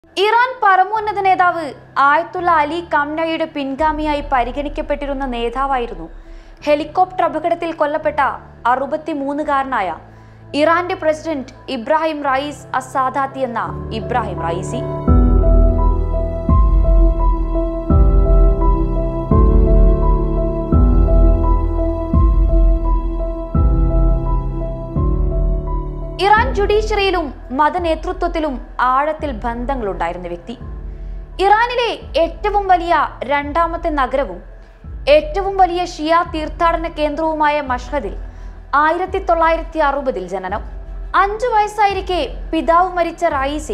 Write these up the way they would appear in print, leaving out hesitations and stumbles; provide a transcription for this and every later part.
Iran പരമോന്നത നേതാവ് ആയത്തുള്ള അലി ഖംനയുടെ പിൻഗാമിയായി പരിഗണിക്കപ്പെട്ടിരുന്ന നേതാവായിരുന്നു ഹെലികോപ്റ്റർ അപകടത്തിൽ കൊല്ലപ്പെട്ട 63-കാരനായ ഇറാന്റെ പ്രസിഡന്റ് ഇബ്രാഹിം റയീസ് അസാദാത്തി എന്ന ഇബ്രാഹിം റയീസി. ഇറാൻ ജുഡീഷ്യറിയിലും മതനേതൃത്വത്തിലും ആഴത്തിൽ ബന്ധങ്ങളുണ്ടായിരുന്ന വ്യക്തി. ഇറാനിലെ ഏറ്റവും വലിയ രണ്ടാമത്തെ നഗരവും ഏറ്റവും വലിയ ഷിയ തീർത്ഥാടന കേന്ദ്രവുമായ മഷ്ഹദിൽ 1960 ജനനം. 5 വയസ്സായിരിക്കെ പിതാവ് മരിച്ച റയീസി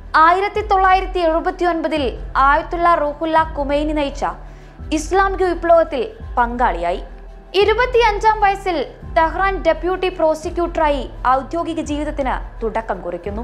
1979 ആയത്തുള്ള റൂഹുല്ല ഖുമൈനി നയിച്ച ഇസ്ലാമിക വിപ്ലവത്തിൽ പങ്കാളിയായി. 25-ാം വയസ്സിൽ തെഹ്റാൻ ഡെപ്യൂട്ടി പ്രോസിക്യൂട്ടറായി ഔദ്യോഗിക ജീവിതത്തിന് തുടക്കം കുറിക്കുന്നു.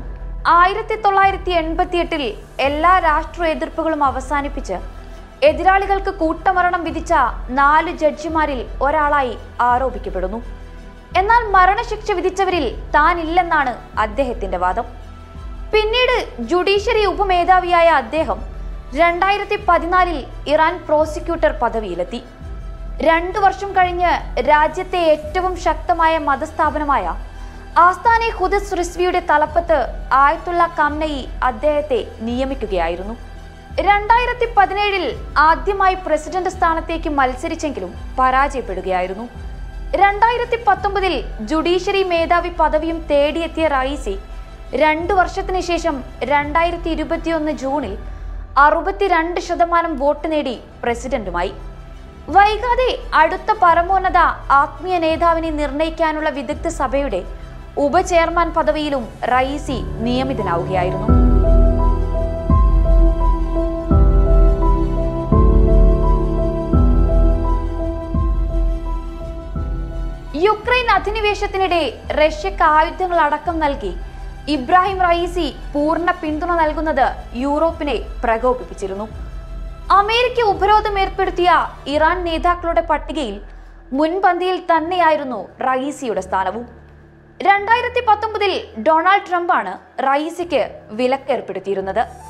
1988 എല്ലാ രാഷ്ട്രീയ എതിർപ്പുകളും അവസാനിപ്പിച്ച് എതിരാളികൾക്ക് കൂട്ടമരണം വിധിച്ച 4 ജഡ്ജിമാരിൽ ഒരാളായി ആരോപിക്കപ്പെടുന്നു. എന്നാൽ മരണശിക്ഷ വിധിച്ചവരിൽ താനില്ലെന്നാണ് അദ്ദേഹത്തിന്റെ വാദം. പിന്നീട് ജുഡീഷ്യറി ഉപമേധാവിയായ അദ്ദേഹം 2014 ഇറാൻ പ്രോസിക്യൂട്ടർ പദവിയിലെത്തി. 2 വർഷം കഴിഞ്ഞ് രാജ്യത്തെ ഏറ്റവും ശക്തമായ മതസ്ഥാപനമായ ആസ്ഥാനെ ഖുദ്സ് റിസ്വിയുടെ തലപ്പത്ത് ആയത്തുള്ള ഖംനയി അദ്ദേഹത്തെ നിയമിക്കുകയായിരുന്നു. 2017 ആദ്യമായി പ്രസിഡന്റ് സ്ഥാനത്തേക്ക് മത്സരിച്ചെങ്കിലും പരാജയപ്പെടുകയായിരുന്നു. 2019 ജുഡീഷ്യറി മേധാവി പദവിയും തേടിയെത്തിയ റയീസി 2 വർഷത്തിന് ശേഷം 2021 ജൂണിൽ 62% വോട്ട് നേടി പ്രസിഡന്റുമായി. വൈകാതെ അടുത്ത പരമോന്നത ആത്മീയ നേതാവിനെ നിർണയിക്കാനുള്ള വിദഗ്ധ സഭയുടെ ഉപചെയർമാൻ പദവിയിലും റയീസി നിയമിതനാവുകയായിരുന്നു. യുക്രൈൻ അധിനിവേശത്തിനിടെ റഷ്യക്ക് ആയുധങ്ങൾ അടക്കം നൽകി ഇബ്രാഹിം റയീസി പൂർണ്ണ പിന്തുണ നൽകുന്നത് യൂറോപ്പിനെ പ്രകോപിപ്പിച്ചിരുന്നു. അമേരിക്ക ഉപരോധം ഏർപ്പെടുത്തിയ ഇറാൻ നേതാക്കളുടെ പട്ടികയിൽ മുൻപന്തിയിൽ തന്നെയായിരുന്നു റയീസിയുടെ സ്ഥാനവും. 2019 ഡൊണാൾഡ് ട്രംപാണ് റയീസിക്ക് വിലക്കേർപ്പെടുത്തിയിരുന്നത്.